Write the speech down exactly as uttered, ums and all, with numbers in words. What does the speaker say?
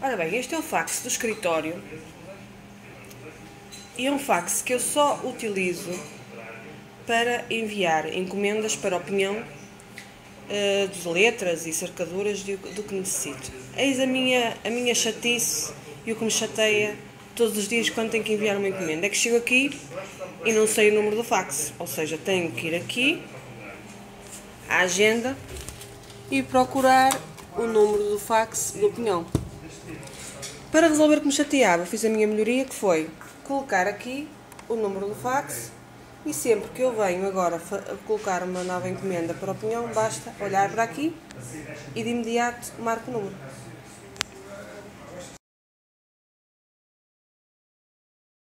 Ora bem, este é o fax do escritório e é um fax que eu só utilizo para enviar encomendas para a opinião uh, de letras e cercaduras do, do que necessito. Eis a minha, a minha chatice e o que me chateia todos os dias quando tenho que enviar uma encomenda. É que chego aqui e não sei o número do fax, ou seja, tenho que ir aqui à agenda e procurar o número do fax do opinião. Para resolver o que me chateava, fiz a minha melhoria, que foi colocar aqui o número do fax e sempre que eu venho agora colocar uma nova encomenda para a opinião, basta olhar para aqui e de imediato marco o número.